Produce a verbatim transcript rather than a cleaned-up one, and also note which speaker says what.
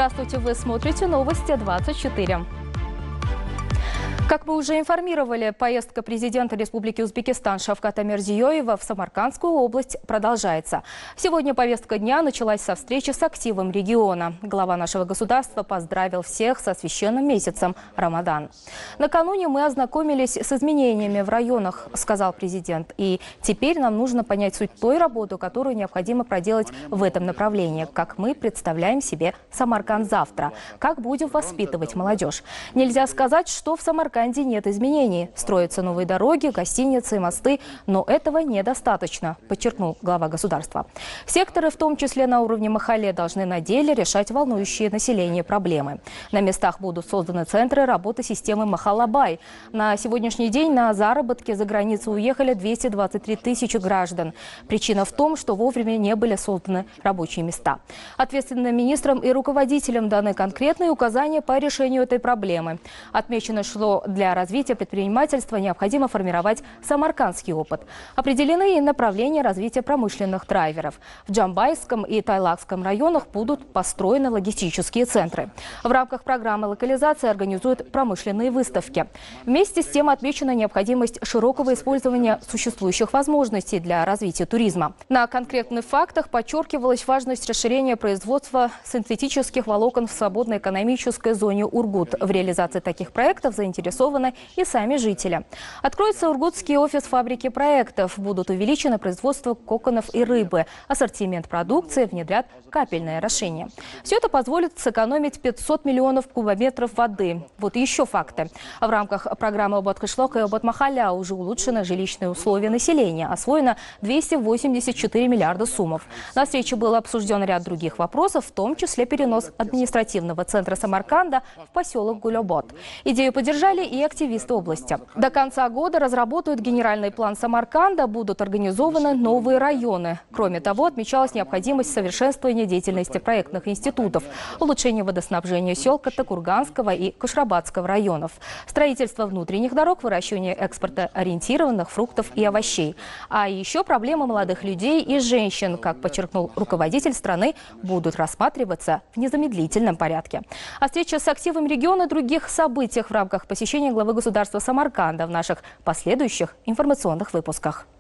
Speaker 1: Здравствуйте, вы смотрите новости двадцать четыре. Как мы уже информировали, поездка президента Республики Узбекистан Шавката Мирзиёева в Самаркандскую область продолжается. Сегодня повестка дня началась со встречи с активом региона. Глава нашего государства поздравил всех со священным месяцем Рамадан. Накануне мы ознакомились с изменениями в районах, сказал президент. И теперь нам нужно понять суть той работы, которую необходимо проделать в этом направлении. Как мы представляем себе Самарканд завтра. Как будем воспитывать молодежь. Нельзя сказать, что в Самарканде нет изменений. Строятся новые дороги, гостиницы, мосты, но этого недостаточно, подчеркнул глава государства. Секторы, в том числе на уровне Махале, должны на деле решать волнующие население проблемы. На местах будут созданы центры работы системы Махалабай. На сегодняшний день на заработки за границу уехали двести двадцать три тысячи граждан. Причина в том, что вовремя не были созданы рабочие места. Ответственным министрам и руководителям даны конкретные указания по решению этой проблемы. Отмечено, что для развития предпринимательства необходимо формировать самаркандский опыт. Определены и направления развития промышленных драйверов. В Джамбайском и Тайлакском районах будут построены логистические центры. В рамках программы локализации организуют промышленные выставки. Вместе с тем отмечена необходимость широкого использования существующих возможностей для развития туризма. На конкретных фактах подчеркивалась важность расширения производства синтетических волокон в свободной экономической зоне Ургут. В реализации таких проектов заинтересованы и сами жители. Откроется ургутский офис фабрики проектов. Будут увеличено производство коконов и рыбы. Ассортимент продукции внедрят капельное орошение. Все это позволит сэкономить пятьсот миллионов кубометров воды. Вот еще факты. В рамках программы «Обат-Кышлок» и «Обат-Махаля» уже улучшены жилищные условия населения. Освоено двести восемьдесят четыре миллиарда сумов. На встрече был обсужден ряд других вопросов, в том числе перенос административного центра Самарканда в поселок Гулёбот. Идею поддержали и активисты области. До конца года разработают генеральный план Самарканда, будут организованы новые районы. Кроме того, отмечалась необходимость совершенствования деятельности проектных институтов, улучшения водоснабжения сел Каттакурганского и Кашрабадского районов, строительство внутренних дорог, выращивание экспортоориентированных фруктов и овощей. А еще проблемы молодых людей и женщин, как подчеркнул руководитель страны, будут рассматриваться в незамедлительном порядке. А встреча с активом региона и других событий в рамках посещения главы государства Самарканда в наших последующих информационных выпусках.